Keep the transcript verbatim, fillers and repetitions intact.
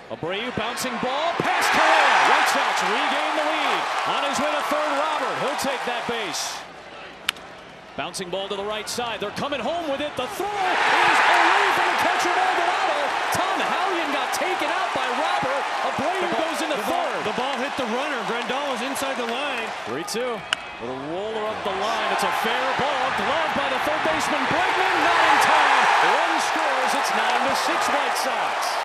Abreu bouncing ball, pass Correa. White Sox regain the lead. On his way to third, Robert. He'll take that base. Bouncing ball to the right side. They're coming home with it. The throw is away from the catcher, Maldonado. Tom Hallion got taken out by Robert. Abreu goes into the third. Ball, the ball hit the runner. Grandal was inside the line. three two. With a roller up the line. It's a fair ball. Gloved by the third baseman, Bregman. Not in time. One scores. It's nine to six White Sox.